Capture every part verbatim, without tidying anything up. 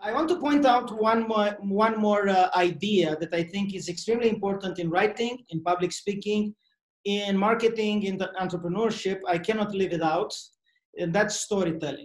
I want to point out one more, one more uh, idea that I think is extremely important in writing, in public speaking, in marketing, in the entrepreneurship. I cannot leave it out, and that's storytelling.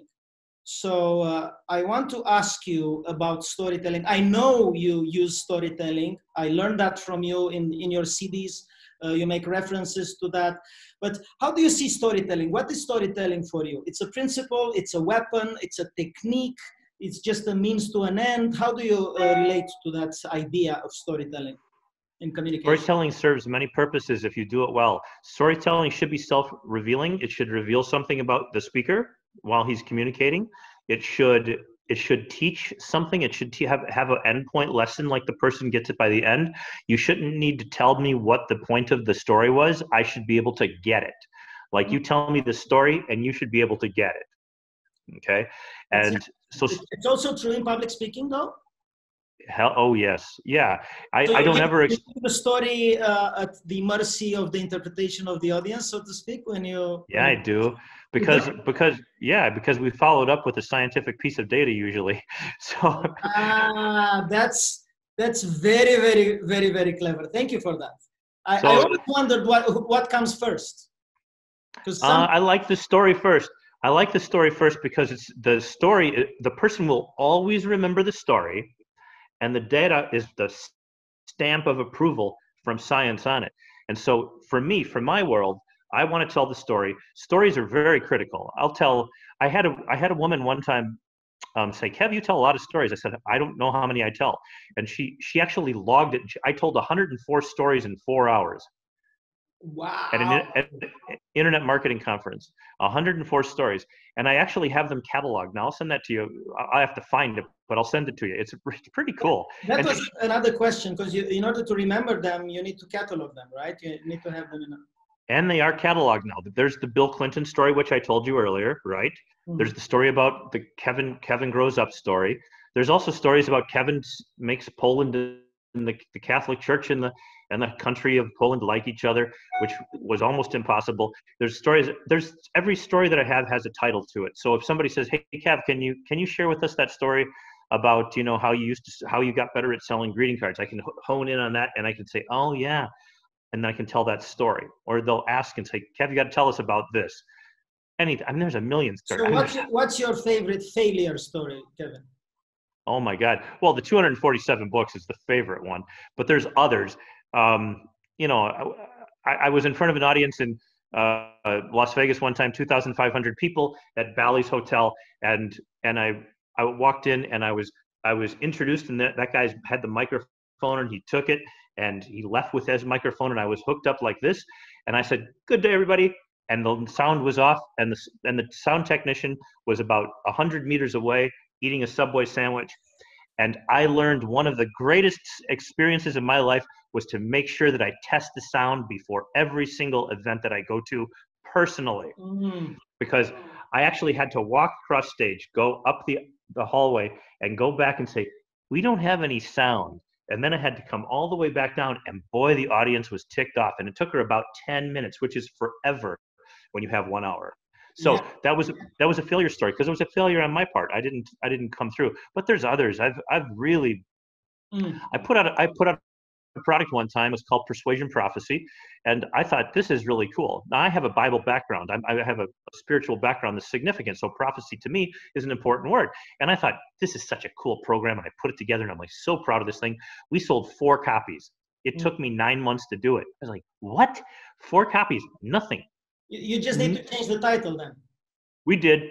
So uh, I want to ask you about storytelling. I know you use storytelling. I learned that from you in, in your C Ds. Uh, you make references to that. But how do you see storytelling? What is storytelling for you? It's a principle, it's a weapon, it's a technique, it's just a means to an end. How do you uh, relate to that idea of storytelling in communication? Storytelling serves many purposes if you do it well. Storytelling should be self-revealing. It should reveal something about the speaker while he's communicating. It should it should teach something. It should have have an endpoint lesson, like the person gets it by the end. You shouldn't need to tell me what the point of the story was. I should be able to get it. Like, you tell me the story and you should be able to get it. Okay? And so it's also true in public speaking, though. Hell, oh yes, yeah. I, so I don't you, ever. You leave the story uh, at the mercy of the interpretation of the audience, so to speak. When you yeah, when I do, because because yeah, because we followed up with a scientific piece of data usually. So ah, that's that's very very very very clever. Thank you for that. I, so, I always wondered what what comes first. Because some... uh, I like the story first. I like the story first because it's the story. The person will always remember the story. And the data is the stamp of approval from science on it. And so for me, for my world, I want to tell the story. Stories are very critical. I'll tell, I had a, I had a woman one time um, say, Kev, you tell a lot of stories. I said, I don't know how many I tell. And she, she actually logged it. I told one hundred four stories in four hours. Wow. At an, at an internet marketing conference, one hundred four stories. And I actually have them cataloged. Now I'll send that to you. I have to find it, but I'll send it to you. It's pretty cool. That and was she, another question, because you, in order to remember them, you need to catalog them, right? You need to have them in a... And they are cataloged now. There's the Bill Clinton story, which I told you earlier, right? Mm-hmm. There's the story about the Kevin Kevin grows up story. There's also stories about Kevin makes Poland and the, the Catholic Church and the and the country of Poland like each other, which was almost impossible. There's stories. There's every story that I have has a title to it. So if somebody says, "Hey, Kev, can you can you share with us that story about you know how you used to how you got better at selling greeting cards?" I can hone in on that, and I can say, "Oh yeah," and then I can tell that story. Or they'll ask and say, "Kev, you got to tell us about this." Any, I mean, there's a million stories. So what's your, what's your favorite failure story, Kevin? Oh my God! Well, the two hundred forty-seven books is the favorite one, but there's others. Um, you know, I, I was in front of an audience in uh, Las Vegas one time, two thousand five hundred people at Bally's Hotel, and and I I walked in and I was I was introduced, and that that guy had the microphone and he took it and he left with his microphone, and I was hooked up like this, and I said, "Good day, everybody," and the sound was off, and the and the sound technician was about a hundred meters away eating a Subway sandwich. And I learned one of the greatest experiences of my life was to make sure that I test the sound before every single event that I go to personally. Mm-hmm. Because I actually had to walk across stage, go up the, the hallway, and go back and say, "We don't have any sound." And then I had to come all the way back down, and boy, the audience was ticked off. And it took her about ten minutes, which is forever when you have one hour. So yeah. that was that was a failure story because it was a failure on my part. I didn't I didn't come through. But there's others. I've I've really mm. I put out a, I put out a product one time. It's called Persuasion Prophecy, and I thought this is really cool. Now I have a Bible background. I'm, I have a, a spiritual background that's significant. So prophecy to me is an important word. And I thought this is such a cool program, and I put it together, and I'm like so proud of this thing. We sold four copies. It mm. took me nine months to do it. I was like, what? Four copies? Nothing. You just need to change the title then. We did.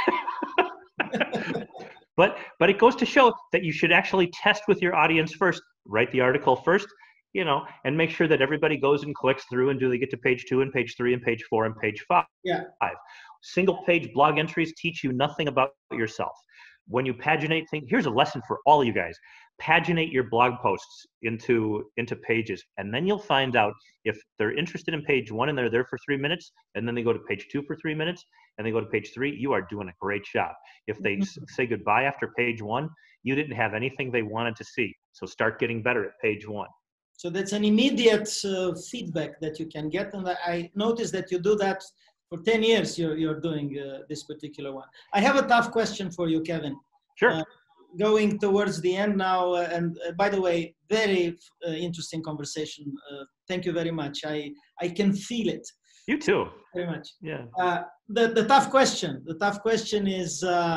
but but it goes to show that you should actually test with your audience first. Write the article first, you know, and make sure that everybody goes and clicks through, and do they get to page two and page three and page four and page five. Yeah. Single page blog entries teach you nothing about yourself. When you paginate things, here's a lesson for all of you guys. Paginate your blog posts into into pages, and then you'll find out if they're interested in page one and they're there for three minutes, and then they go to page two for three minutes, and they go to page three, you are doing a great job. If they mm-hmm. say goodbye after page one, you didn't have anything they wanted to see. So start getting better at page one. So that's an immediate uh, feedback that you can get, and I noticed that you do that for ten years. You're you're doing uh, this particular one. I have a tough question for you, Kevin. Sure. Uh, going towards the end now. Uh, and uh, by the way, very uh, interesting conversation. Uh, thank you very much. I, I can feel it. You too. Very much. Yeah. Uh, the, the tough question, the tough question is, uh,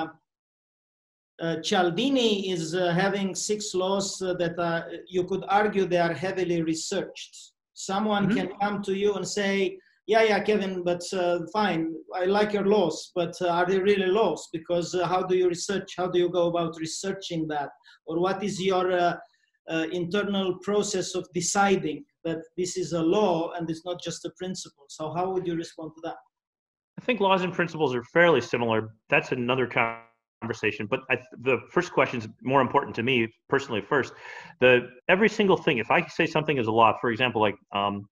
uh, Cialdini is uh, having six laws uh, that uh, you could argue they are heavily researched. Someone mm-hmm. can come to you and say, yeah, yeah, Kevin, but uh, fine, I like your laws, but uh, are they really laws? Because uh, how do you research? How do you go about researching that? Or what is your uh, uh, internal process of deciding that this is a law and it's not just a principle? So how would you respond to that? I think laws and principles are fairly similar. That's another conversation. But I, the first question is more important to me personally first. The every single thing, if I say something is a law, for example, like, um,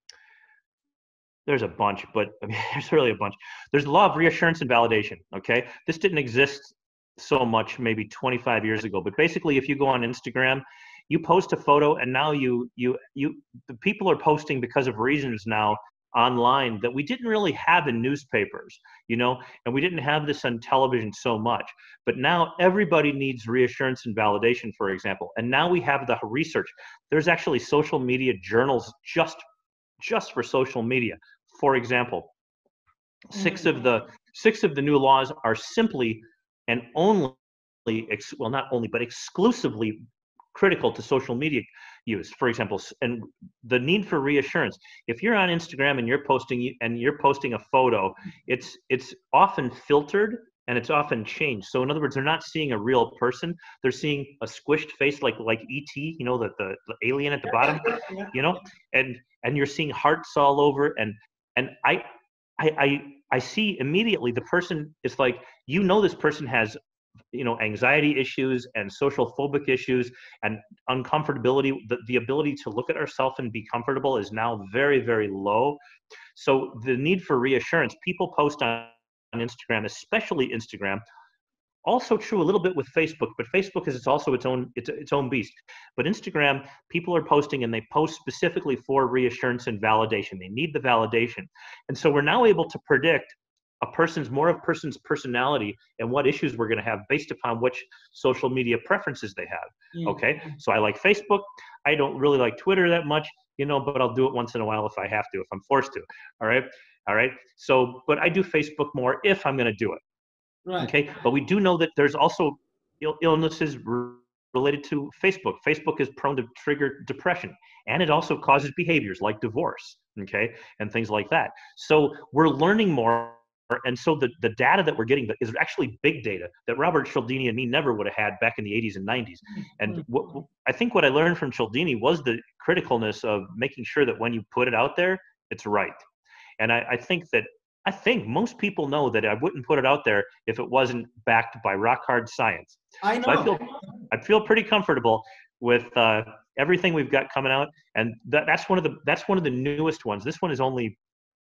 there's a bunch, but I mean, there's really a bunch. There's the law of reassurance and validation, okay? This didn't exist so much maybe twenty-five years ago, but basically if you go on Instagram, you post a photo and now you, you, you, the people are posting because of reasons now online that we didn't really have in newspapers, you know, and we didn't have this on television so much, but now everybody needs reassurance and validation, for example. And now we have the research. There's actually social media journals just, just for social media. For example, six of the six of the new laws are simply and only, well, not only, but exclusively critical to social media use. For example, and the need for reassurance. If you're on Instagram and you're posting and you're posting a photo, it's it's often filtered and it's often changed. So in other words, they're not seeing a real person. They're seeing a squished face like like E T, you know, the, the, the alien at the bottom, you know, and and you're seeing hearts all over. And and I, I I I see immediately the person is like, you know, this person has, you know, anxiety issues and social phobic issues and uncomfortability. The, the ability to look at ourselves and be comfortable is now very, very low. So the need for reassurance, people post on on Instagram, especially Instagram, also true a little bit with Facebook, but Facebook is it's also its own its, its own beast. But Instagram, people are posting and they post specifically for reassurance and validation. They need the validation. And so we're now able to predict a person's more of a person's personality and what issues we're going to have based upon which social media preferences they have. Yeah. Okay, so I like Facebook. I don't really like Twitter that much, you know, but I'll do it once in a while if I have to, if I'm forced to. All right, all right. So, but I do Facebook more if I'm going to do it. Right. Okay, but we do know that there's also Ill illnesses related to Facebook. Facebook is prone to trigger depression, and it also causes behaviors like divorce, okay, and things like that. So we're learning more, and so the, the data that we're getting is actually big data that Robert Cialdini and me never would have had back in the eighties and nineties. And what, I think what I learned from Cialdini was the criticalness of making sure that when you put it out there, it's right. And I, I think that I think most people know that I wouldn't put it out there if it wasn't backed by rock hard science. I know. So I feel I feel pretty comfortable with uh, everything we've got coming out, and that, that's one of the that's one of the newest ones. This one is only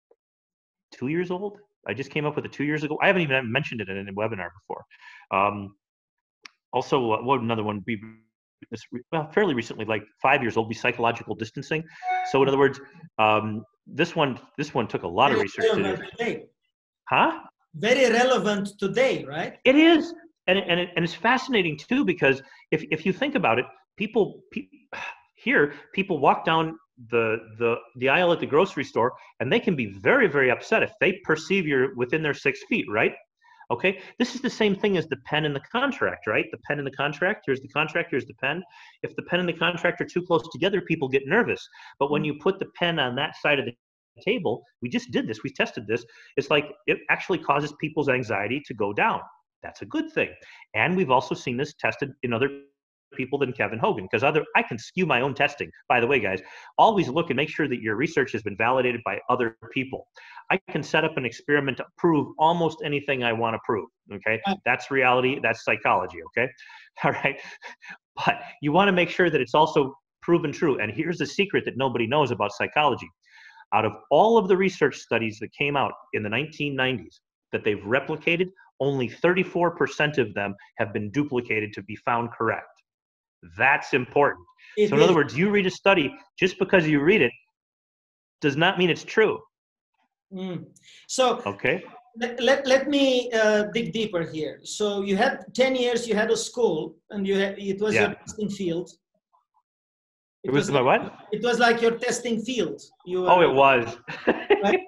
two years old. I just came up with it two years ago. I haven't even mentioned it in a webinar before. Um, also, uh, what another one would be? This, well, fairly recently, like five years old, be psychological distancing. So in other words, um, this one, this one took a lot Very of research to do. Today. Huh? Very relevant today, right? It is, and and it, and it's fascinating too, because if if you think about it, people, pe here people walk down the the the aisle at the grocery store, and they can be very very upset if they perceive you're within their six feet, right? Okay, this is the same thing as the pen and the contract, right? The pen and the contract, here's the contract, here's the pen. If the pen and the contract are too close together, people get nervous. But when you put the pen on that side of the table, we just did this, we tested this, it's like it actually causes people's anxiety to go down. That's a good thing. And we've also seen this tested in other people than Kevin Hogan, because other I can skew my own testing. By the way, guys, always look and make sure that your research has been validated by other people. I can set up an experiment to prove almost anything I want to prove. Okay, that's reality, that's psychology. Okay, all right, but you want to make sure that it's also proven true. And here's the secret that nobody knows about psychology. Out of all of the research studies that came out in the nineteen nineties that they've replicated, only thirty-four percent of them have been duplicated to be found correct. That's important. It so in is. Other words, you read a study, just because you read it does not mean it's true. Mm. So okay. let, let, let me uh, dig deeper here. So you had ten years, you had a school, and you had, it was Yeah. your testing field. It, it was, was my like, what? It was like your testing field. You were, oh, it was. right?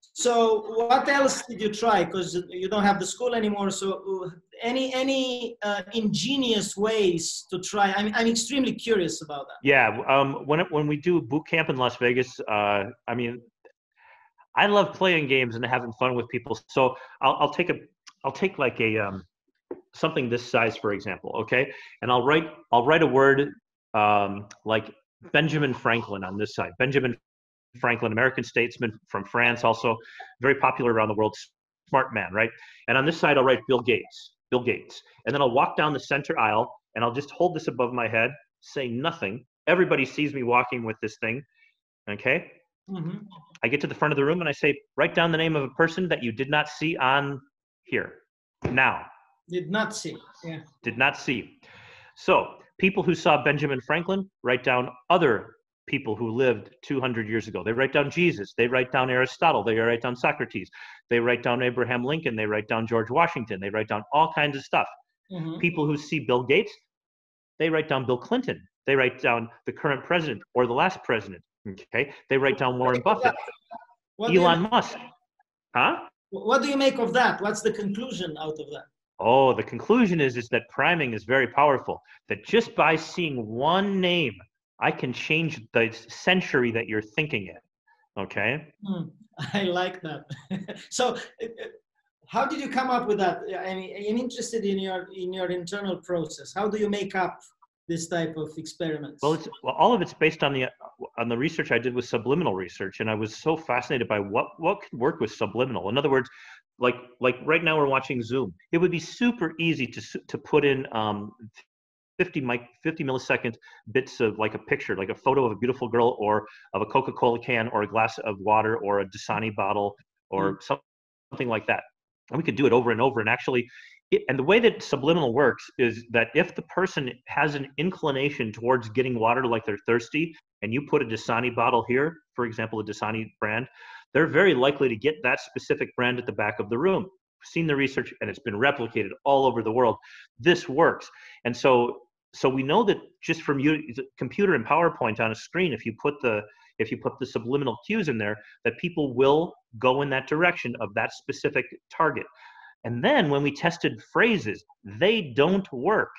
So what else did you try? Because you don't have the school anymore. So any any uh, ingenious ways to try? I'm I'm extremely curious about that. Yeah. Um. When it, when we do boot camp in Las Vegas, uh, I mean, I love playing games and having fun with people. So I'll I'll take a I'll take like a um something this size, for example. Okay, and I'll write I'll write a word um like Benjamin Franklin on this side. Benjamin Franklin, American statesman from France, also very popular around the world, smart man, right? And on this side, I'll write Bill Gates, Bill Gates. And then I'll walk down the center aisle and I'll just hold this above my head, say nothing. Everybody sees me walking with this thing, okay? Mm-hmm. I get to the front of the room and I say, write down the name of a person that you did not see on here, now. Did not see, yeah. Did not see. So people who saw Benjamin Franklin, write down other people who lived two hundred years ago. They write down Jesus. They write down Aristotle. They write down Socrates. They write down Abraham Lincoln. They write down George Washington. They write down all kinds of stuff. Mm-hmm. People who see Bill Gates, they write down Bill Clinton. They write down the current president or the last president. Okay. They write down Warren Buffett, Elon Musk. Huh? What do you make of that? What's the conclusion out of that? Oh, the conclusion is, is that priming is very powerful. That just by seeing one name, I can change the century that you're thinking in, okay? Mm, I like that. So how did you come up with that? I mean, I'm interested in your, in your internal process. How do you make up this type of experiments? Well, it's, well, all of it's based on the, on the research I did with subliminal research. And I was so fascinated by what, what could work with subliminal. In other words, like, like right now we're watching Zoom. It would be super easy to, to put in um, fifty, fifty millisecond bits of like a picture, like a photo of a beautiful girl or of a Coca-Cola can or a glass of water or a Dasani bottle or mm. something like that. And we could do it over and over. And actually, it, and the way that subliminal works is that if the person has an inclination towards getting water like they're thirsty, and you put a Dasani bottle here, for example, a Dasani brand, they're very likely to get that specific brand at the back of the room. We've seen the research and it's been replicated all over the world. This works. And so So we know that just from you, computer and PowerPoint on a screen, if you put the if you put the subliminal cues in there, that people will go in that direction of that specific target. And then when we tested phrases, they don't work.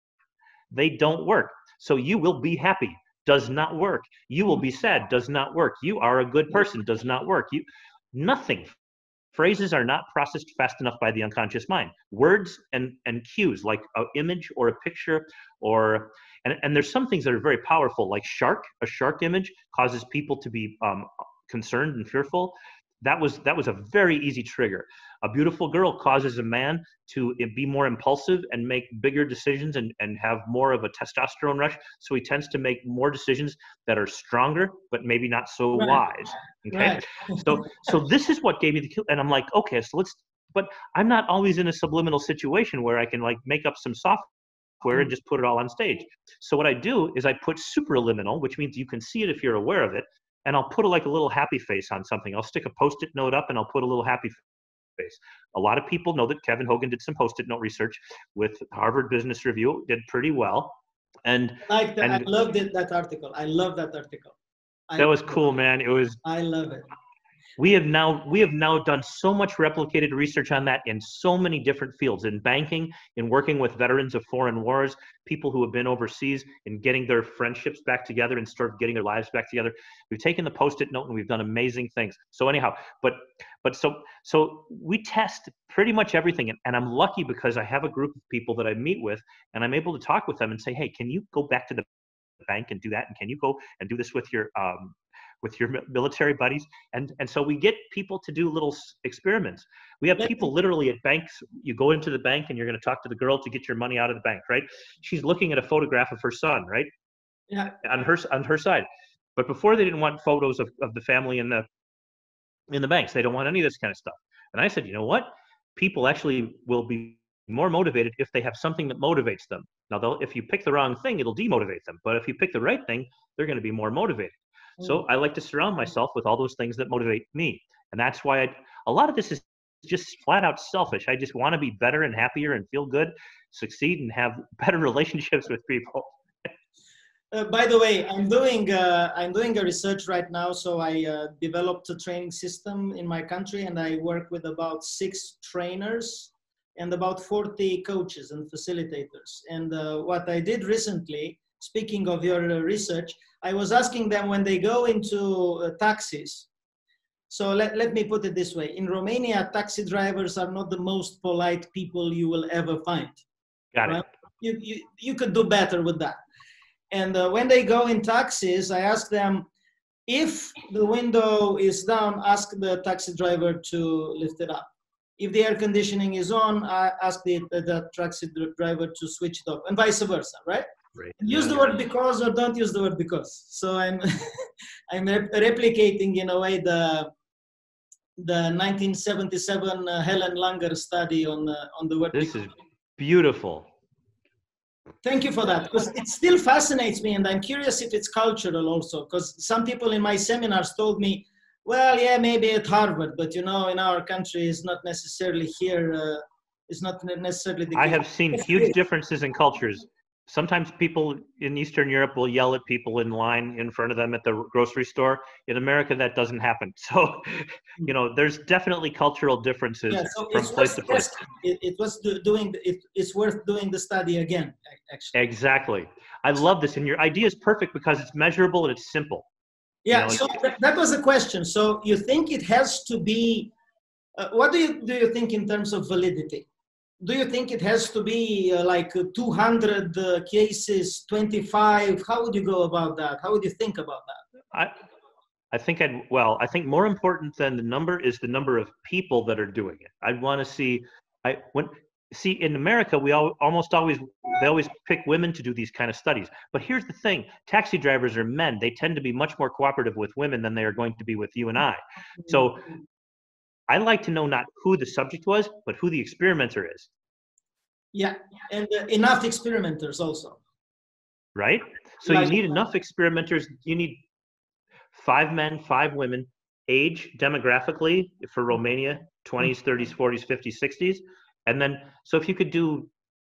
They don't work. So you will be happy, does not work. You will be sad, does not work. You are a good person, does not work. You nothing. Phrases are not processed fast enough by the unconscious mind. Words and, and cues like an image or a picture or, and, and there's some things that are very powerful, like shark. A shark image causes people to be um, concerned and fearful. That was, that was a very easy trigger. A beautiful girl causes a man to be more impulsive and make bigger decisions and, and have more of a testosterone rush. So he tends to make more decisions that are stronger, but maybe not so right. wise. Okay. Right. so, so this is what gave me the kill. And I'm like, okay, so let's, but I'm not always in a subliminal situation where I can like make up some software and just put it all on stage. So what I do is I put superliminal, which means you can see it if you're aware of it. And I'll put a, like a little happy face on something. I'll stick a Post-it note up and I'll put a little happy face. A lot of people know that Kevin Hogan did some Post-it note research with Harvard Business Review, did pretty well. And I like that. And, I loved it, that article. I love that article. I that was cool, man. It was. I love it. We have now we have now done so much replicated research on that in so many different fields, in banking, in working with veterans of foreign wars, people who have been overseas, in getting their friendships back together and sort of getting their lives back together. We've taken the Post-it note and we've done amazing things. So anyhow, but but so so we test pretty much everything, and, and I'm lucky because I have a group of people that I meet with, and I'm able to talk with them and say, hey, can you go back to the bank and do that, and can you go and do this with your um, with your military buddies? And and so we get people to do little experiments. We have people literally at banks. You go into the bank and you're going to talk to the girl to get your money out of the bank, right? She's looking at a photograph of her son, right? Yeah. On her on her side. But before, they didn't want photos of, of the family in the in the banks. They don't want any of this kind of stuff. And I said, you know what? People actually will be more motivated if they have something that motivates them. Now, they'll, if you pick the wrong thing, it'll demotivate them. But if you pick the right thing, they're going to be more motivated. So I like to surround myself with all those things that motivate me. And that's why I, a lot of this is just flat out selfish. I just want to be better and happier and feel good, succeed, and have better relationships with people. Uh, by the way, I'm doing uh, I'm doing a research right now. So I uh, developed a training system in my country, and I work with about six trainers and about forty coaches and facilitators. And uh, what I did recently, speaking of your uh, research, I was asking them when they go into uh, taxis. So let, let me put it this way. In Romania, taxi drivers are not the most polite people you will ever find. Got right? it. You, you, you could do better with that. And uh, when they go in taxis, I ask them, if the window is down, ask the taxi driver to lift it up. If the air conditioning is on, I ask the, the, the taxi driver to switch it off, and vice versa, right? Right. Use the word because or don't use the word because. So I'm, I'm rep replicating in a way the, the nineteen seventy-seven uh, Helen Langer study on, uh, on the word This because. is beautiful. Thank you for that, because it still fascinates me, and I'm curious if it's cultural also, because some people in my seminars told me, well, yeah, maybe at Harvard, but you know, in our country, it's not necessarily here, uh, it's not necessarily the case. I have seen huge differences in cultures. Sometimes people in Eastern Europe will yell at people in line in front of them at the grocery store. In America, that doesn't happen. So, you know, there's definitely cultural differences yeah, so from place to place. It, it was do, doing, it, it's worth doing the study again, actually. Exactly. I love this. And your idea is perfect because it's measurable and it's simple. Yeah, you know, so th that was a question. So you think it has to be, uh, what do you, do you think in terms of validity? Do you think it has to be uh, like uh, two hundred uh, cases, twenty-five? How would you go about that? How would you think about that? I, I think I'd, well, I think more important than the number is the number of people that are doing it. I'd want to see, I, when, see in America, we all, almost always, they always pick women to do these kind of studies. But here's the thing, taxi drivers are men. They tend to be much more cooperative with women than they are going to be with you and I. So I like to know not who the subject was, but who the experimenter is. Yeah, and uh, enough experimenters also. Right? So like, you need enough experimenters. You need five men, five women, age demographically for Romania, twenties, thirties, forties, fifties, sixties. And then, so if you could do,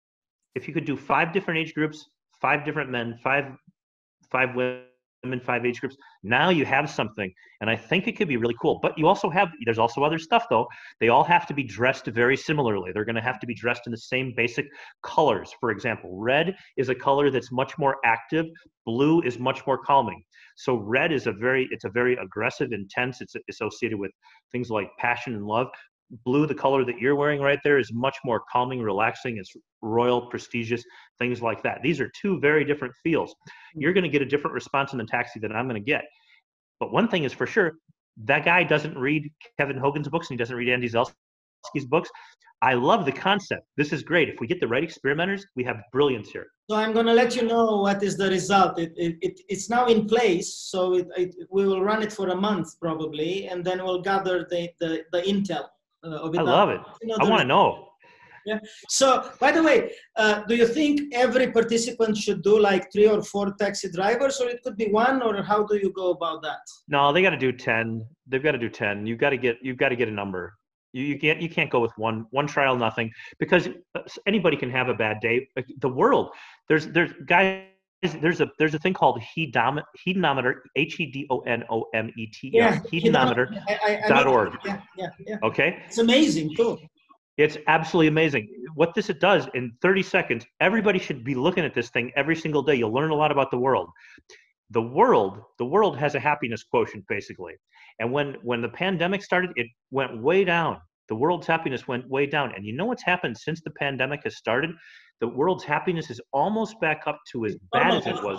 if you could do five different age groups, five different men, five, five women, five age groups, now you have something. And I think it could be really cool. But you also have, there's also other stuff though. They all have to be dressed very similarly. They're going to have to be dressed in the same basic colors. For example, red is a color that's much more active. Blue is much more calming. So red is a very, it's a very aggressive, intense. It's associated with things like passion and love. Blue, the color that you're wearing right there, is much more calming, relaxing. It's royal, prestigious, things like that. These are two very different feels. You're going to get a different response in the taxi than I'm going to get. But one thing is for sure, that guy doesn't read Kevin Hogan's books and he doesn't read Andy Zelsky's books. I love the concept. This is great. If we get the right experimenters, we have brilliance here. So I'm going to let you know what is the result. It, it, it, it's now in place, so it, it, we will run it for a month probably, and then we'll gather the, the, the intel. Uh, of it. I love it. You know, I want to know. Yeah. So, by the way, uh, do you think every participant should do like three or four taxi drivers, or it could be one, or how do you go about that? No, they got to do ten. They've got to do ten. You've got to get. You've got to get a number. You, you can't. You can't go with one. One trial, nothing, because anybody can have a bad day. The world. There's. There's guys. There's a there's a thing called hedonometer, H E D O N O M E T E R, yeah, hedonometer dot org. Yeah, yeah, yeah. Okay. It's amazing too. It's absolutely amazing. What this it does in thirty seconds, everybody should be looking at this thing every single day. You'll learn a lot about the world. The world, the world has a happiness quotient basically. And when when the pandemic started, it went way down. The world's happiness went way down. And you know what's happened since the pandemic has started? The world's happiness is almost back up to as bad as it was.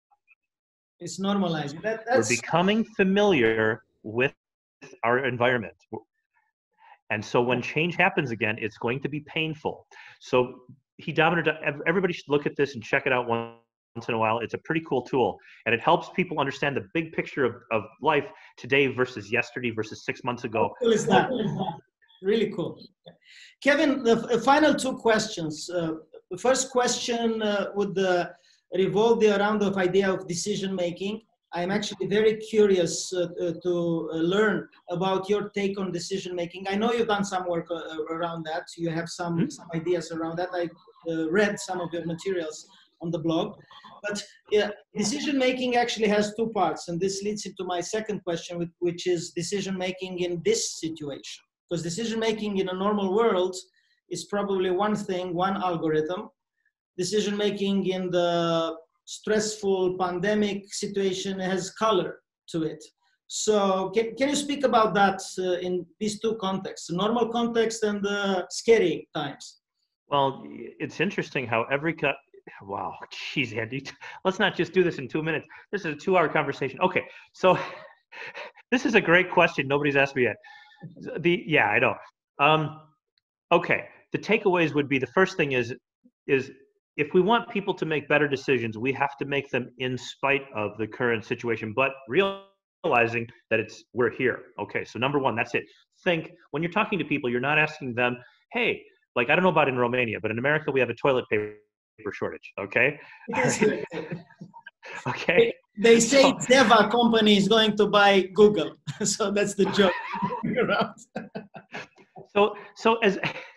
It's normalized. That, that's... We're becoming familiar with our environment. And so when change happens again, it's going to be painful. So Hedometer, everybody should look at this and check it out once in a while. It's a pretty cool tool. And it helps people understand the big picture of, of life today versus yesterday versus six months ago. How cool is that? Really cool. Kevin, the final two questions. Uh, the first question uh, would uh, revolve around the idea of decision making. I'm actually very curious uh, uh, to uh, learn about your take on decision making. I know you've done some work uh, around that. You have some, Hmm? some ideas around that. I uh, read some of your materials on the blog. But yeah, decision making actually has two parts. And this leads into my second question, which is decision making in this situation. Because decision making in a normal world is probably one thing, one algorithm. Decision making in the stressful pandemic situation has color to it. So can, can you speak about that uh, in these two contexts, the normal context and the scary times? Well, it's interesting how every cut. Wow, geez, Andy, let's not just do this in two minutes. This is a two-hour conversation. Okay, so this is a great question. Nobody's asked me yet. The yeah, I know. Um, okay, the takeaways would be the first thing is is if we want people to make better decisions, we have to make them in spite of the current situation, but realizing that it's we're here. Okay, so number one, that's it. Think when you're talking to people, you're not asking them, hey, like I don't know about in Romania, but in America we have a toilet paper shortage. Okay. Okay. They say so, Zeva company is going to buy Google, so that's the joke. so so as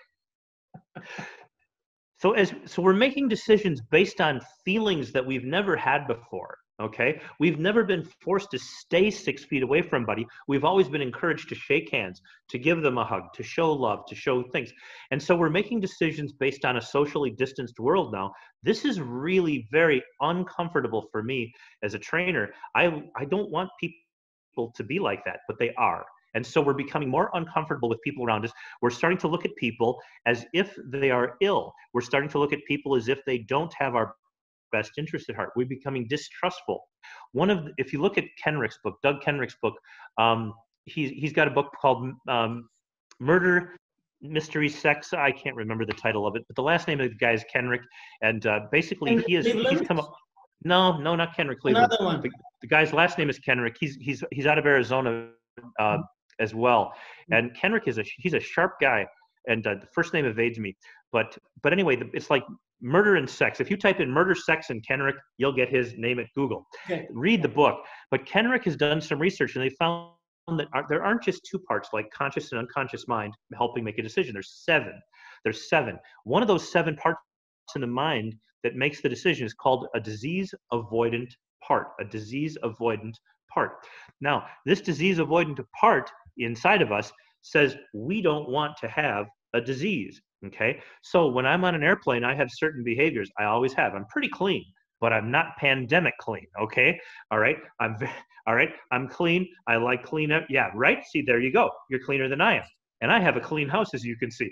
so as so we're making decisions based on feelings that we've never had before. Okay, we've never been forced to stay six feet away from somebody. We've always been encouraged to shake hands, to give them a hug, to show love, to show things. And so we're making decisions based on a socially distanced world now. This is really very uncomfortable for me as a trainer. I, I don't want people to be like that, but they are. And so we're becoming more uncomfortable with people around us. We're starting to look at people as if they are ill. We're starting to look at people as if they don't have our best interest at heart. We're becoming distrustful. One of, the, if you look at Kenrick's book, Doug Kenrick's book, um, he's he's got a book called um, Murder, Mystery, Sex. I can't remember the title of it, but the last name of the guy is Kenrick, and uh, basically Kenrick he is Cleveland? he's come up. No, no, not Kenrick Cleveland. Another one. The, the guy's last name is Kenrick. He's he's he's out of Arizona uh, as well, and Kenrick is a he's a sharp guy, and uh, the first name evades me. But but anyway, it's like murder and sex. If you type in murder, sex, and Kenrick, you'll get his name at Google. Okay. Read the book. But Kenrick has done some research, and they found that there aren't just two parts, like conscious and unconscious mind, helping make a decision. There's seven. There's seven. One of those seven parts in the mind that makes the decision is called a disease avoidant part. A disease avoidant part. Now, this disease avoidant part inside of us says we don't want to have a disease. Okay, so when I'm on an airplane, I have certain behaviors. I always have. I'm pretty clean, but I'm not pandemic clean. Okay, all right. I'm all right. I'm clean. I like clean up. Yeah, right. See, there you go. You're cleaner than I am, and I have a clean house, as you can see.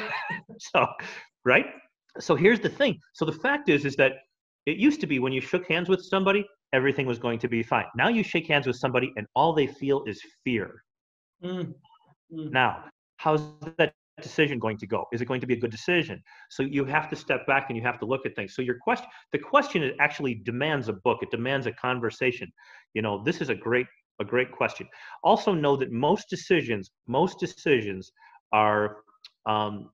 So, right. So here's the thing. So the fact is, is that it used to be when you shook hands with somebody, everything was going to be fine. Now you shake hands with somebody, and all they feel is fear. Mm. Mm. Now, how's that decision going to go? Is it going to be a good decision? So you have to step back and you have to look at things. So your question, the question actually demands a book. It demands a conversation. You know, this is a great, a great question. Also know that most decisions, most decisions are, um,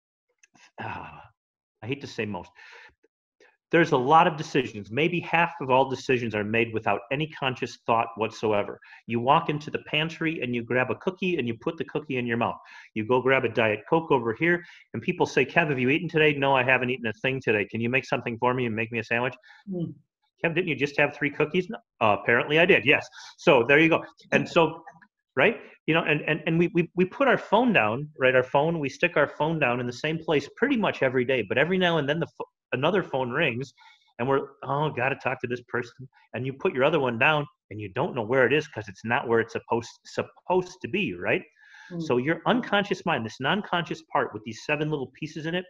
uh, I hate to say most, there's a lot of decisions. Maybe half of all decisions are made without any conscious thought whatsoever. You walk into the pantry and you grab a cookie and you put the cookie in your mouth. You go grab a Diet Coke over here and people say, Kev, have you eaten today? No, I haven't eaten a thing today. Can you make something for me and make me a sandwich? Mm. Kev, didn't you just have three cookies? No. Uh, apparently I did, yes. So there you go. And so, right? You know, and, and, and we, we, we put our phone down, right? Our phone, we stick our phone down in the same place pretty much every day, but every now and then the another phone rings and we're, oh, got to talk to this person. And you put your other one down and you don't know where it is because it's not where it's supposed, supposed to be, right? Mm. So your unconscious mind, this non-conscious part with these seven little pieces in it,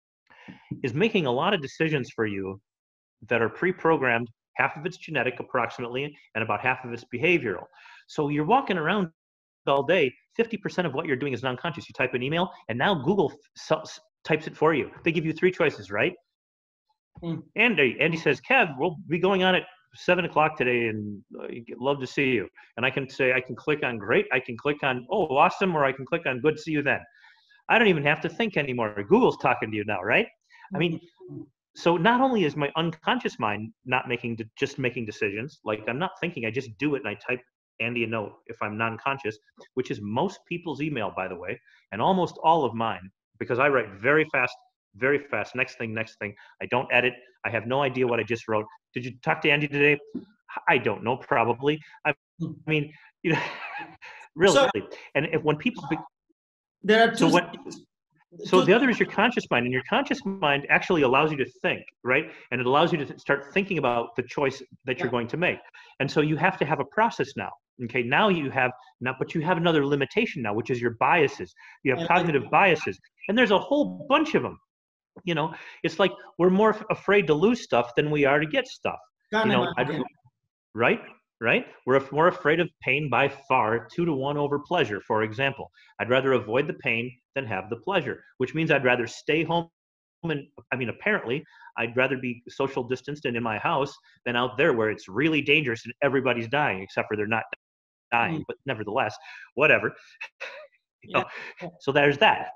is making a lot of decisions for you that are pre-programmed. Half of it's genetic approximately, and about half of it's behavioral. So you're walking around all day, fifty percent of what you're doing is non-conscious. You type an email and now Google types it for you. They give you three choices, right? Mm. Andy, Andy says, Kev, we'll be going on at seven o'clock today and uh, love to see you. And I can say, I can click on great. I can click on, oh, awesome. Or I can click on good to see you then. I don't even have to think anymore. Google's talking to you now, right? Mm-hmm. I mean, so not only is my unconscious mind not making, just making decisions, like I'm not thinking, I just do it and I type Andy a note if I'm non-conscious, which is most people's email, by the way, and almost all of mine, because I write very fast, very fast. Next thing, next thing. I don't edit. I have no idea what I just wrote. Did you talk to Andy today? I don't know, probably. I mean, you know, really. So, and if when people, there are two so what? So the other is your conscious mind, and your conscious mind actually allows you to think, right? And it allows you to start thinking about the choice that you're going to make. And so you have to have a process now. Okay, now you have now, but you have another limitation now, which is your biases. You have cognitive biases, and there's a whole bunch of them. You know, it's like we're more afraid to lose stuff than we are to get stuff. You know, I'd, right? Right? We're more afraid of pain by far, two to one over pleasure, for example. I'd rather avoid the pain than have the pleasure, which means I'd rather stay home. And I mean, apparently, I'd rather be social distanced and in my house than out there where it's really dangerous and everybody's dying, except for they're not dying, mm. but nevertheless, whatever. you know? Yeah. So there's that.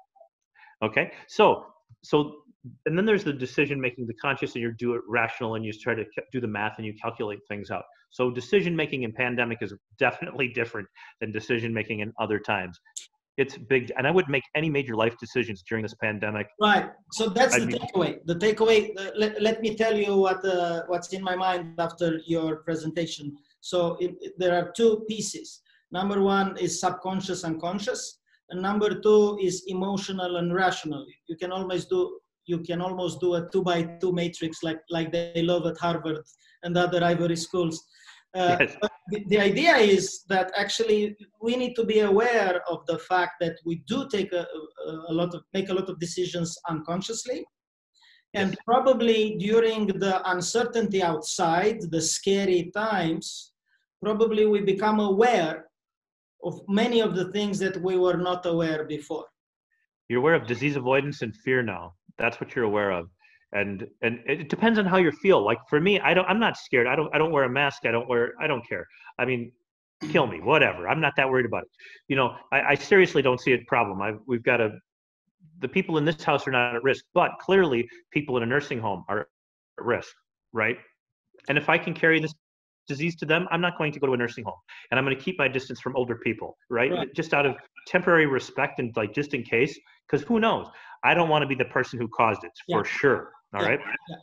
Okay. So, so, and then there's the decision making, the conscious, and you do it rational and you try to do the math and you calculate things out. So decision making in pandemic is definitely different than decision making in other times. It's big, and I wouldn't make any major life decisions during this pandemic. Right. So that's I'd the be, takeaway. The takeaway. Uh, let, let me tell you what uh, what's in my mind after your presentation. So it, it, there are two pieces. Number one is subconscious and conscious, and number two is emotional and rational. You can almost do you can almost do a two by two matrix like like they love at Harvard and other Ivy schools. Uh, yes. But the, the idea is that actually we need to be aware of the fact that we do take a, a lot of make a lot of decisions unconsciously, and yes. probably during the uncertainty outside, the scary times, probably we become aware of many of the things that we were not aware before. You're aware of disease avoidance and fear now. That's what you're aware of. And and it depends on how you feel. Like for me, I don't I'm not scared. I don't I don't wear a mask. I don't wear I don't care. I mean, kill me, whatever. I'm not that worried about it. You know, I, I seriously don't see a problem. I we've got a the people in this house are not at risk, but clearly people in a nursing home are at risk, right? And if I can carry this disease to them, I'm not going to go to a nursing home, and I'm going to keep my distance from older people, right? right. Just out of temporary respect and like just in case, because who knows? I don't want to be the person who caused it for yeah. sure. All yeah. right. Yeah.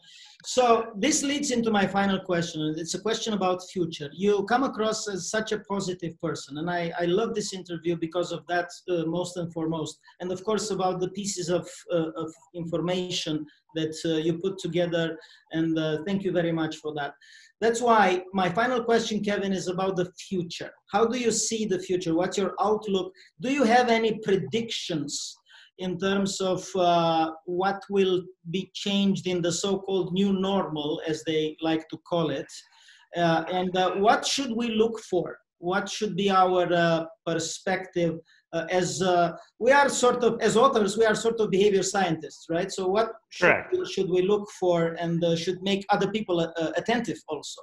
So this leads into my final question. It's a question about future. You come across as such a positive person, and I, I love this interview because of that, uh, most and foremost, and of course about the pieces of, uh, of information that uh, you put together, and uh, thank you very much for that. That's why my final question, Kevin, is about the future. How do you see the future? What's your outlook? Do you have any predictions in terms of uh, what will be changed in the so-called new normal, as they like to call it? Uh, and uh, what should we look for? What should be our uh, perspective uh, as uh, we are sort of, as authors, we are sort of behavior scientists, right? So what should, we, should we look for and uh, should make other people uh, attentive also?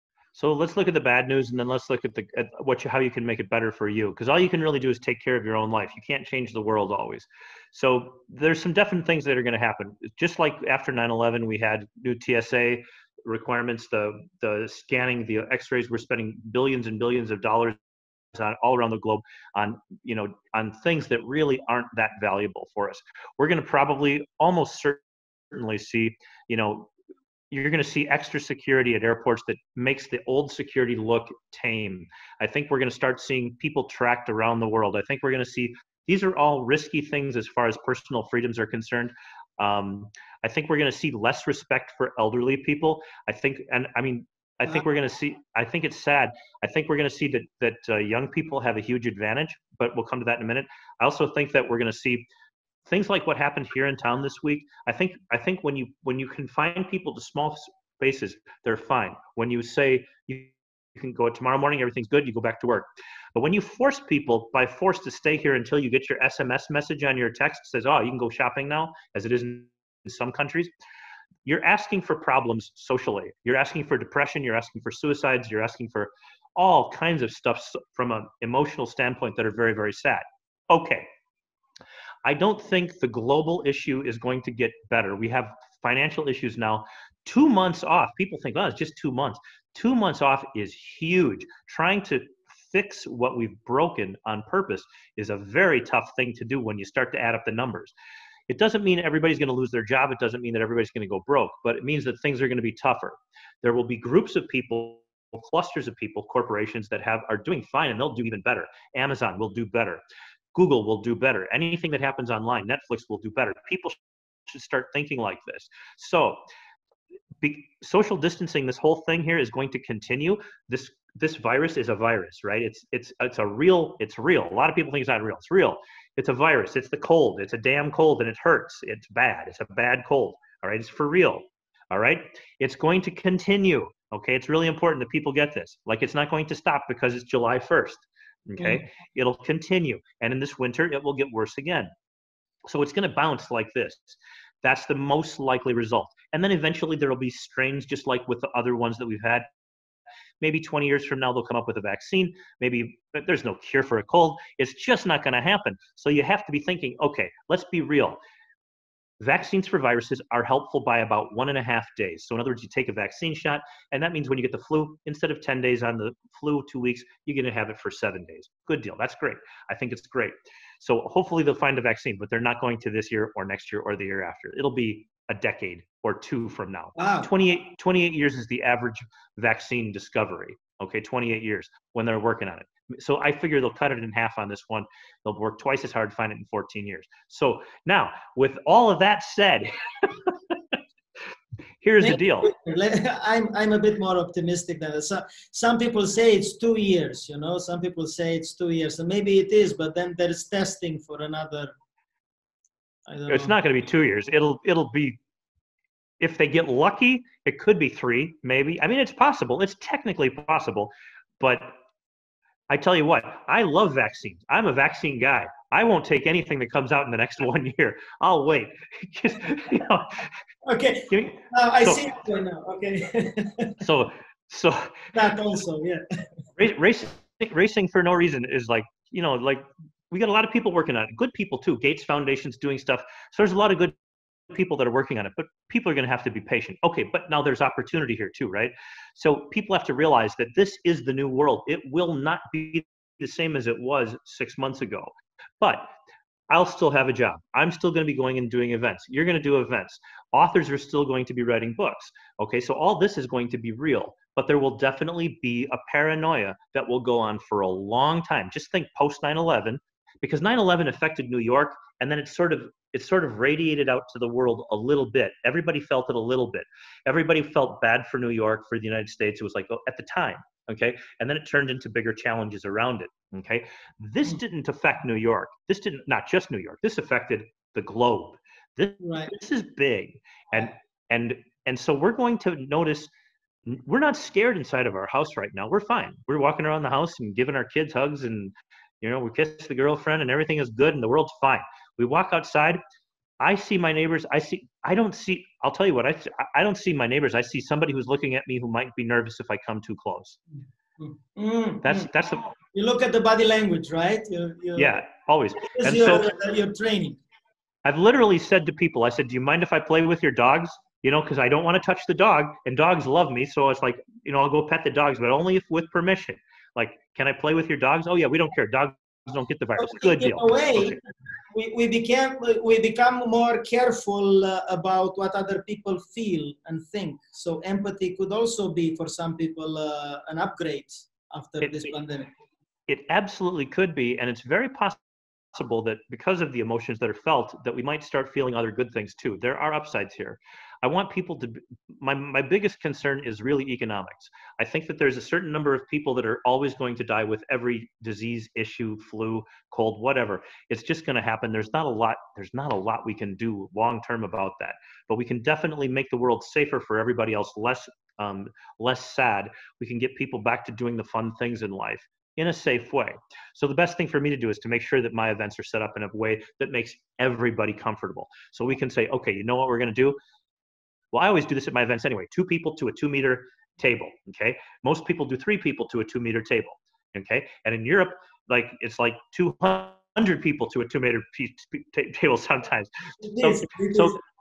So let's look at the bad news, and then let's look at the at what you, how you can make it better for you. Because all you can really do is take care of your own life. You can't change the world always. So there's some definite things that are going to happen. Just like after nine eleven, we had new T S A requirements, the the scanning, the X-rays. We're spending billions and billions of dollars on all around the globe on you know on things that really aren't that valuable for us. We're going to probably almost certainly see you know. You're going to see extra security at airports that makes the old security look tame. I think we're going to start seeing people tracked around the world. I think we're going to see, these are all risky things as far as personal freedoms are concerned. Um, I think we're going to see less respect for elderly people. I think, and I mean, I think we're going to see, I think it's sad. I think we're going to see that, that uh, young people have a huge advantage, but we'll come to that in a minute. I also think that we're going to see things like what happened here in town this week. I think I think when you when you confine people to small spaces, they're fine. When you say you, you can go tomorrow morning, everything's good, you go back to work. But when you force people by force to stay here until you get your S M S message on your text that says, oh, you can go shopping now, as it is in some countries, you're asking for problems socially. You're asking for depression, you're asking for suicides, you're asking for all kinds of stuff from an emotional standpoint that are very, very sad. Okay. I don't think the global issue is going to get better. We have financial issues now. Two months off, people think, oh, it's just two months. Two months off is huge. Trying to fix what we've broken on purpose is a very tough thing to do when you start to add up the numbers. It doesn't mean everybody's going to lose their job. It doesn't mean that everybody's going to go broke, but it means that things are going to be tougher. There will be groups of people, clusters of people, corporations that have are doing fine, and they'll do even better. Amazon will do better. Google will do better. Anything that happens online, Netflix will do better. People should start thinking like this. So be, social distancing, this whole thing here is going to continue. This this virus is a virus, right? It's it's it's a real, it's real. A lot of people think it's not real. It's real. It's a virus. It's the cold. It's a damn cold, and it hurts. It's bad. It's a bad cold. All right. It's for real. All right. It's going to continue. Okay. It's really important that people get this. Like, it's not going to stop because it's July first. Okay. Mm. It'll continue. And in this winter, it will get worse again. So it's going to bounce like this. That's the most likely result. And then eventually there will be strains just like with the other ones that we've had. Maybe twenty years from now, they'll come up with a vaccine. Maybe, but there's no cure for a cold. It's just not going to happen. So you have to be thinking, okay, let's be real. Vaccines for viruses are helpful by about one and a half days. So in other words, you take a vaccine shot, and that means when you get the flu, instead of ten days on the flu, two weeks, you're going to have it for seven days. Good deal. That's great. I think it's great. So hopefully they'll find a vaccine, but they're not going to this year or next year or the year after. It'll be a decade or two from now. Wow. twenty-eight, twenty-eight years is the average vaccine discovery. Okay, twenty-eight years when they're working on it. So I figure they'll cut it in half on this one. They'll work twice as hard to find it in fourteen years. So now, with all of that said, here's the deal. I'm, I'm a bit more optimistic than that. So, some people say it's two years, you know, some people say it's two years, and maybe it is, but then there is testing for another, I don't It's know. not going to be two years. It'll, it'll be, if they get lucky, it could be three, maybe. I mean, it's possible. It's technically possible, but I tell you what, I love vaccines. I'm a vaccine guy. I won't take anything that comes out in the next one year. I'll wait. Just, you know, Okay, me, uh, I so, see it right now. Okay. so, so That also, yeah. Racing, racing for no reason is like, you know, like we got a lot of people working on it. Good people too. Gates Foundation's doing stuff. So there's a lot of good people that are working on it, but people are going to have to be patient. Okay, but now there's opportunity here too, right? So people have to realize that this is the new world. It will not be the same as it was six months ago, but I'll still have a job. I'm still going to be going and doing events. You're going to do events. Authors are still going to be writing books. Okay, so all this is going to be real, but there will definitely be a paranoia that will go on for a long time. Just think post nine eleven, because nine eleven affected New York, and then it sort of it sort of radiated out to the world a little bit. Everybody felt it a little bit. Everybody felt bad for New York, for the United States. It was like, oh, at the time, okay? And then it turned into bigger challenges around it, okay? This didn't affect New York. This didn't, not just New York. This affected the globe. This, Right. this is big. And, and, and so we're going to notice, we're not scared inside of our house right now. We're fine. We're walking around the house and giving our kids hugs, and, you know, we kiss the girlfriend, and everything is good, and the world's fine. We walk outside. I see my neighbors. I see, I don't see, I'll tell you what, I, I don't see my neighbors. I see somebody who's looking at me who might be nervous if I come too close. Mm, That's, mm. that's the, You look at the body language, right? You, you, yeah, always. It's And your, so your training. I've literally said to people, I said, do you mind if I play with your dogs? You know, because I don't want to touch the dog, and dogs love me. So it's like, you know, I'll go pet the dogs, but only if with permission. Like, can I play with your dogs? Oh yeah, we don't care. Dogs don't get the virus. Good In deal. a way, Okay. we, we became we become more careful uh, about what other people feel and think. So empathy could also be for some people uh, an upgrade after It, this pandemic. it absolutely could be, and it's very possible that because of the emotions that are felt, that we might start feeling other good things too. There are upsides here. I want people to, my, my biggest concern is really economics. I think that there's a certain number of people that are always going to die with every disease, issue, flu, cold, whatever. It's just going to happen. There's not a lot, there's not a lot we can do long-term about that, but we can definitely make the world safer for everybody else, less, um, less sad. We can get people back to doing the fun things in life in a safe way. So the best thing for me to do is to make sure that my events are set up in a way that makes everybody comfortable. So we can say, okay, you know what we're going to do? Well, I always do this at my events anyway. Two people to a two meter table, okay? Most people do three people to a two meter table, okay? And in Europe, like it's like two hundred people to a two meter table sometimes. It So, is, it so, is.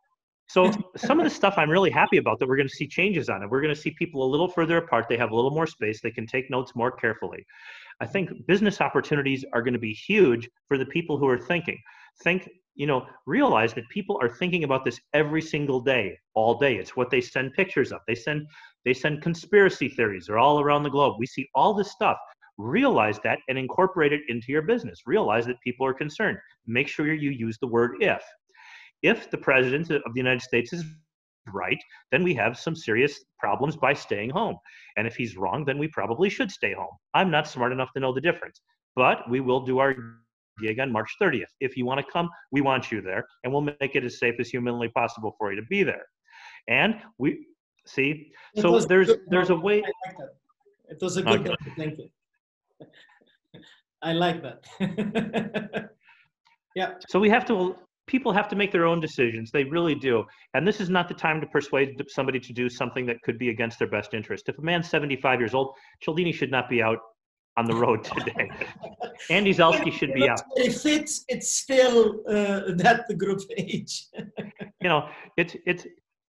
So some of the stuff I'm really happy about that we're going to see changes on it. We're going to see people a little further apart. They have a little more space. They can take notes more carefully. I think business opportunities are going to be huge for the people who are thinking. Think, you know, realize that people are thinking about this every single day, all day. It's what they send pictures of. They send, they send conspiracy theories. They're all around the globe. We see all this stuff. Realize that and incorporate it into your business. Realize that people are concerned. Make sure you use the word if. If the president of the United States is right, then we have some serious problems by staying home. And if he's wrong, then we probably should stay home. I'm not smart enough to know the difference, but we will do our gig on March thirtieth. If you want to come, we want you there, and we'll make it as safe as humanly possible for you to be there. And we see, so there's there's a way. I like that. It was a good okay. Thank you. I like that. Yeah. So we have to. People have to make their own decisions. They really do. And this is not the time to persuade somebody to do something that could be against their best interest. If a man's seventy-five years old, Cialdini should not be out on the road today. Andy Zalski should be out. If it's, it's still uh, that group age. You know, it's, it's,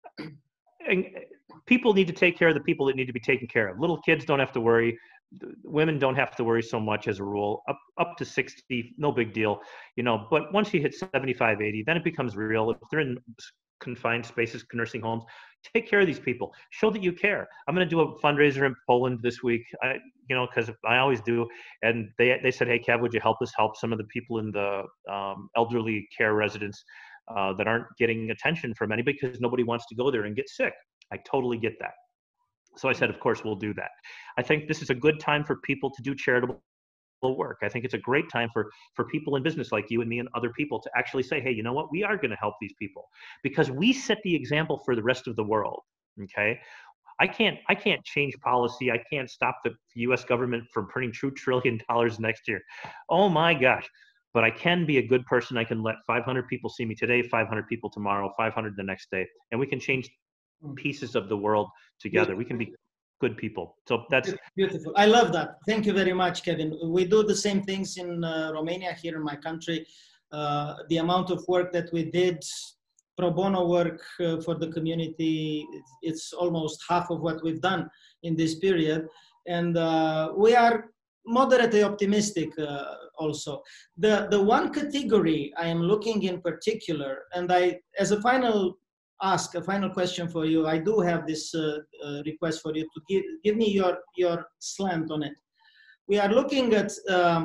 people need to take care of the people that need to be taken care of. Little kids don't have to worry. Women don't have to worry so much as a rule. Up up to sixty, no big deal, you know. But once you hit seventy-five, eighty, then it becomes real. If they're in confined spaces, nursing homes, take care of these people. Show that you care. I'm going to do a fundraiser in Poland this week, I, you know, because I always do. And they they said, hey, Kev, would you help us help some of the people in the um, elderly care residence uh, that aren't getting attention from anybody because nobody wants to go there and get sick. I totally get that. So I said, of course, we'll do that. I think this is a good time for people to do charitable work. I think it's a great time for, for people in business like you and me and other people to actually say, hey, you know what? We are going to help these people because we set the example for the rest of the world, okay? I can't, I can't change policy. I can't stop the U S government from printing two trillion dollars next year. Oh my gosh. But I can be a good person. I can let five hundred people see me today, five hundred people tomorrow, five hundred the next day, and we can change pieces of the world together. We can be good people. So that's beautiful. I love that. Thank you very much, Kevin. We do the same things in uh, Romania, here in my country. Uh, the amount of work that we did, pro bono work uh, for the community, it's, it's almost half of what we've done in this period. And uh, we are moderately optimistic uh, also. The, the one category I am looking in particular, and I, as a final ask a final question for you. I do have this uh, uh, request for you to give, give me your, your slant on it. We are looking at um,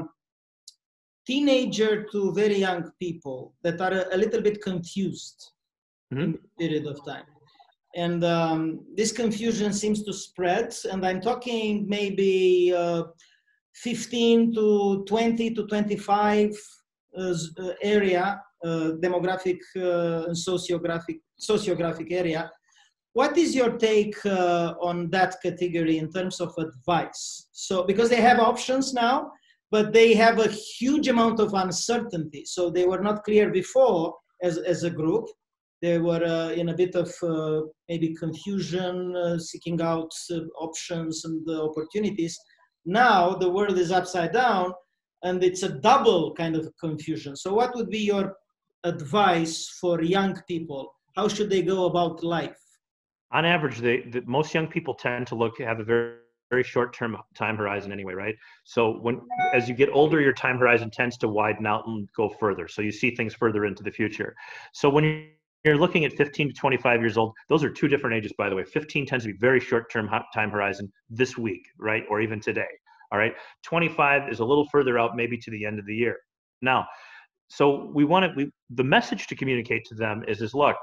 teenager to very young people that are a, a little bit confused mm-hmm. in this period of time. And um, this confusion seems to spread. And I'm talking maybe uh, fifteen to twenty to twenty-five uh, area, uh, demographic uh, and sociographic sociographic area. What is your take uh, on that category in terms of advice? So, because they have options now, but they have a huge amount of uncertainty. So they were not clear before as, as a group. They were uh, in a bit of uh, maybe confusion, uh, seeking out uh, options and the opportunities. Now the world is upside down and it's a double kind of confusion. So what would be your advice for young people? How should they go about life? On average, they, the, most young people tend to look, have a very, very short-term time horizon anyway, right? So when, as you get older, your time horizon tends to widen out and go further. So you see things further into the future. So when you're looking at fifteen to twenty-five years old, those are two different ages, by the way. fifteen tends to be very short-term time horizon this week, right? Or even today, all right? twenty-five is a little further out, maybe to the end of the year. Now, so we want to, we, the message to communicate to them is, is look,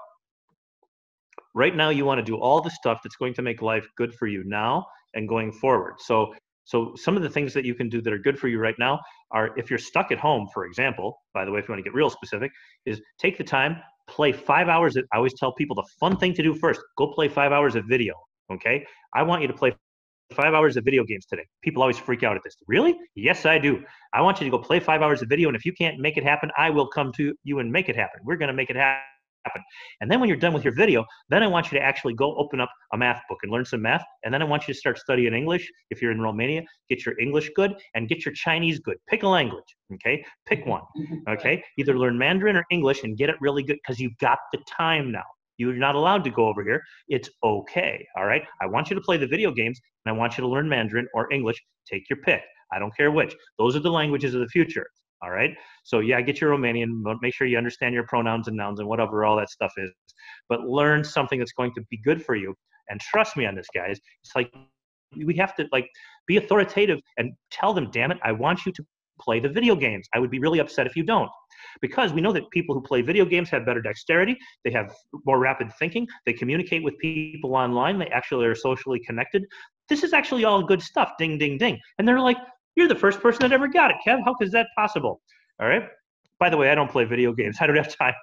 right now, you want to do all the stuff that's going to make life good for you now and going forward. So, so some of the things that you can do that are good for you right now are, if you're stuck at home, for example, by the way, if you want to get real specific, is take the time, play five hours. Of, I always tell people the fun thing to do first, go play five hours of video, okay? I want you to play five hours of video games today. People always freak out at this. Really? Yes, I do. I want you to go play five hours of video, and if you can't make it happen, I will come to you and make it happen. We're going to make it happen. Happen. And then when you're done with your video, then I want you to actually go open up a math book and learn some math. And then I want you to start studying English. If you're in Romania, get your English good and get your Chinese good. Pick a language, okay? Pick one, okay? Either learn Mandarin or English and get it really good because you've got the time now, You're not allowed to go over here. It's okay. All right. I want you to play the video games and I want you to learn Mandarin or English. Take your pick. I don't care which. Those are the languages of the future. All right. So yeah, get your Romanian, but make sure you understand your pronouns and nouns and whatever all that stuff is. But learn something that's going to be good for you. And trust me on this, guys. It's like we have to like be authoritative and tell them, damn it, I want you to play the video games. I would be really upset if you don't. Because we know that people who play video games have better dexterity, they have more rapid thinking, they communicate with people online, they actually are socially connected. This is actually all good stuff, ding, ding, ding. And they're like, you're the first person that ever got it, Kev. How is that possible? All right. By the way, I don't play video games. I don't have time.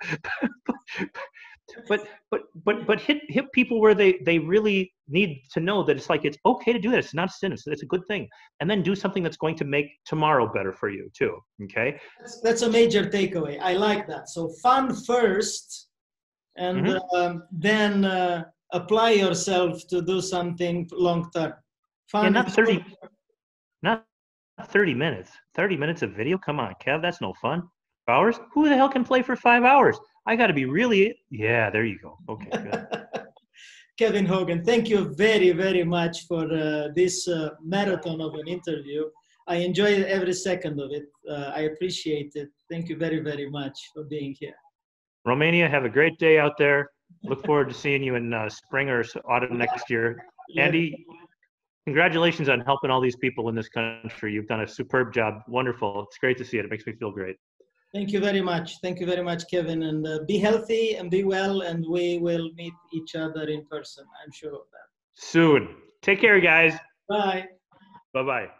but but but but hit hit people where they they really need to know that it's like it's okay to do that. It's not a sin. It's, it's a good thing. And then do something that's going to make tomorrow better for you too. Okay. That's, that's a major takeaway. I like that. So fun first, and mm-hmm. um, then uh, apply yourself to do something long term. Fun. Yeah, not thirty. Not thirty minutes. thirty minutes of video? Come on, Kev. That's no fun. Hours? Who the hell can play for five hours? I got to be really, yeah, there you go. Okay, good. Kevin Hogan, thank you very, very much for uh, this uh, marathon of an interview. I enjoyed every second of it. Uh, I appreciate it. Thank you very, very much for being here. Romania, have a great day out there. Look forward to seeing you in uh, spring or autumn next year. Yeah. Andy, congratulations on helping all these people in this country. You've done a superb job. Wonderful. It's great to see it. It makes me feel great. Thank you very much. Thank you very much, Kevin. And uh, be healthy and be well, and we will meet each other in person. I'm sure of that. Soon. Take care, guys. Bye. Bye-bye.